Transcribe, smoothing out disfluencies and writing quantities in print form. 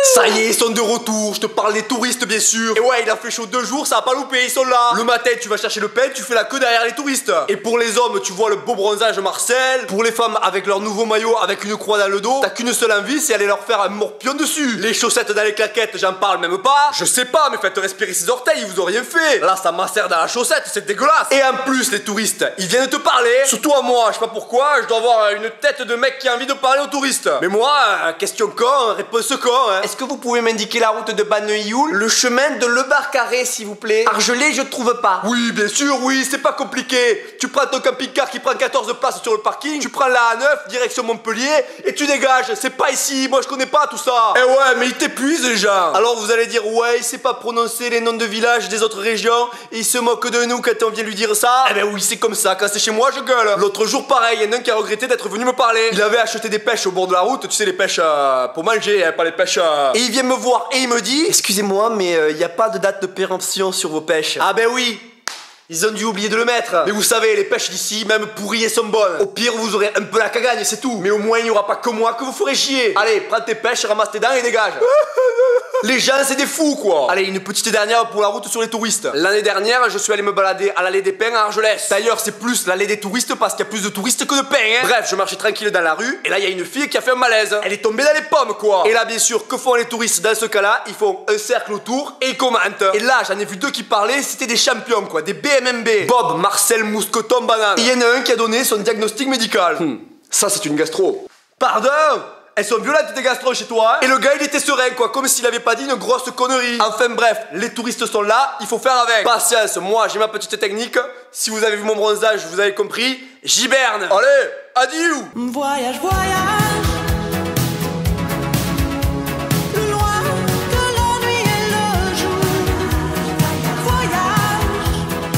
Ça y est, ils sont de retour, je te parle des touristes bien sûr. Et ouais, il a fait chaud 2 jours, ça a pas loupé, ils sont là. Le matin, tu vas chercher le pain, tu fais la queue derrière les touristes. Et pour les hommes, tu vois le beau bronzage Marcel. Pour les femmes, avec leur nouveau maillot, avec une croix dans le dos, t'as qu'une seule envie, c'est aller leur faire un morpion dessus. Les chaussettes dans les claquettes, j'en parle même pas. Je sais pas, mais faites respirer ses orteils, ils vous ont rien fait. Là, ça macère dans la chaussette, c'est dégueulasse. Et en plus, les touristes, ils viennent te parler. Surtout à moi, je sais pas pourquoi, je dois avoir une tête de mec qui a envie de parler aux touristes. Mais moi, question con, réponse con, hein. Est-ce que vous pouvez m'indiquer la route de Banneuil-Youl? Le chemin de Le Bar-Carré, s'il vous plaît. Argelé, je trouve pas. Oui, bien sûr, oui, c'est pas compliqué. Tu prends ton camping-car qui prend 14 places sur le parking, tu prends la A9, direction Montpellier, et tu dégages. C'est pas ici, moi je connais pas tout ça. Eh ouais, mais ils t'épuisent les gens. Alors vous allez dire, ouais, il sait pas prononcer les noms de villages des autres régions, et il se moque de nous quand on vient lui dire ça. Eh ben oui, c'est comme ça, quand c'est chez moi, je gueule. L'autre jour, pareil, il y en a un qui a regretté d'être venu me parler. Il avait acheté des pêches au bord de la route, tu sais, les pêches pour manger, hein, pas les pêches. Et il vient me voir et il me dit, excusez-moi, mais il y a pas de date de péremption sur vos pêches. Ah ben oui. Ils ont dû oublier de le mettre. Mais vous savez, les pêches d'ici, même pourries, elles sont bonnes. Au pire, vous aurez un peu la cagagne, c'est tout. Mais au moins, il n'y aura pas que moi que vous ferez chier. Allez, prends tes pêches, ramasse tes dents et dégage. Les gens, c'est des fous, quoi. Allez, une petite dernière pour la route sur les touristes. L'année dernière, je suis allé me balader à l'allée des Pins à Argelès. D'ailleurs, c'est plus l'allée des touristes parce qu'il y a plus de touristes que de pins, hein. Bref, je marchais tranquille dans la rue et là, il y a une fille qui a fait un malaise. Elle est tombée dans les pommes, quoi. Et là, bien sûr, que font les touristes dans ce cas-là? Ils font un cercle autour et ils commentent. Et là, j'en ai vu 2 qui parlaient, c'était des champions, quoi, des BMMB. Bob, Marcel, Mousqueton, Banane. Il y en a un qui a donné son diagnostic médical. Ça, c'est une gastro. Pardon? Elles sont violentes tes gastro chez toi, hein? Et le gars il était serein quoi, comme s'il avait pas dit une grosse connerie. Enfin bref, les touristes sont là, il faut faire avec. Patience, moi j'ai ma petite technique. Si vous avez vu mon bronzage, vous avez compris. J'hiberne. Allez, adieu. Voyage, voyage.